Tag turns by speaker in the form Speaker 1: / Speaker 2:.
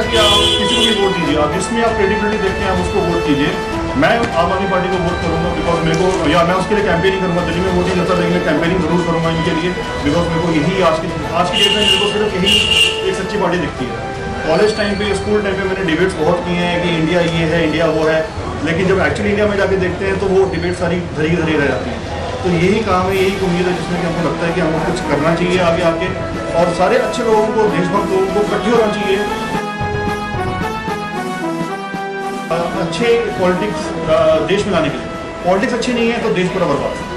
Speaker 1: कि आप किसी को भी वोट दीजिए, आप जिसमें आप क्रेडिबिलिटी देखते हैं आप उसको वोट कीजिए। मैं आम आदमी पार्टी को वोट करूंगा बिकॉज मेरे को, या मैं उसके लिए कैंपेनिंग करूंगा। दिल्ली में वोट नहीं करता लेकिन मैं कैंपेनिंग जरूर करूंगा इनके लिए, बिकॉज मेरे को यही आज की डेट में मेरे को सिर्फ यही एक सच्ची पार्टी दिखती है। कॉलेज टाइम पे, स्कूल टाइम पे मैंने डिबेट्स बहुत किए हैं कि इंडिया ये है, इंडिया वो है, लेकिन जब एक्चुअली इंडिया में जाके देखते हैं तो वो डिबेट सारी धरी धरी रह जाती है। तो यही काम है, यही उम्मीद है जिसमें कि हमको लगता है कि हमको कुछ करना चाहिए आगे आके, और सारे अच्छे लोगों को, देशभक्त लोगों को इकट्ठे होना चाहिए। अच्छे पॉलिटिक्स देश में लाने के लिए, पॉलिटिक्स अच्छी नहीं है तो देश पूरा बर्बाद है।